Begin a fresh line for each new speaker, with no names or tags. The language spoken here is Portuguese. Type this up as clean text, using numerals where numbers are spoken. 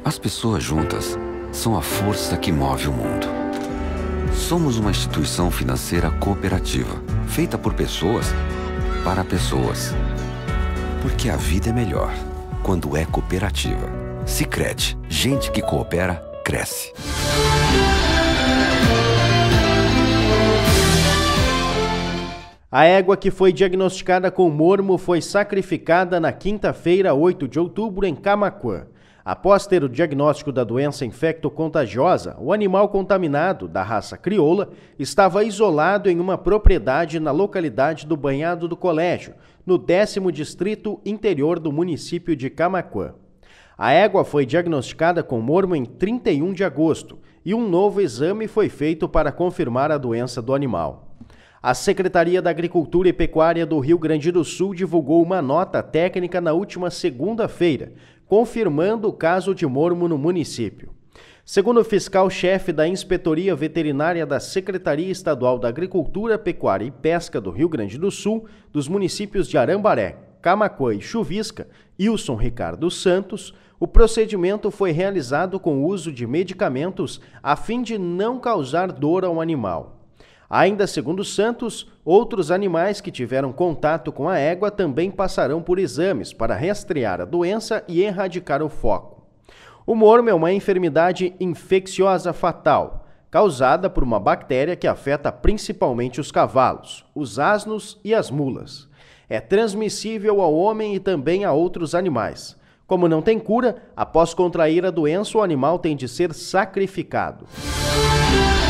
As pessoas juntas são a força que move o mundo. Somos uma instituição financeira cooperativa, feita por pessoas, para pessoas. Porque a vida é melhor quando é cooperativa. Sicredi, gente que coopera, cresce.
A égua que foi diagnosticada com mormo foi sacrificada na quinta-feira, 8 de outubro, em Camaquã. Após ter o diagnóstico da doença infecto-contagiosa, o animal contaminado, da raça crioula, estava isolado em uma propriedade na localidade do Banhado do Colégio, no 10º distrito interior do município de Camaquã. A égua foi diagnosticada com mormo em 31 de agosto e um novo exame foi feito para confirmar a doença do animal. A Secretaria da Agricultura e Pecuária do Rio Grande do Sul divulgou uma nota técnica na última segunda-feira, confirmando o caso de mormo no município. Segundo o fiscal-chefe da Inspetoria Veterinária da Secretaria Estadual da Agricultura, Pecuária e Pesca do Rio Grande do Sul, dos municípios de Arambaré, Camaquã e Chuvisca, Ilson Ricardo Santos, o procedimento foi realizado com o uso de medicamentos a fim de não causar dor ao animal. Ainda segundo Santos, outros animais que tiveram contato com a égua também passarão por exames para rastrear a doença e erradicar o foco. O mormo é uma enfermidade infecciosa fatal, causada por uma bactéria que afeta principalmente os cavalos, os asnos e as mulas. É transmissível ao homem e também a outros animais. Como não tem cura, após contrair a doença, o animal tem de ser sacrificado.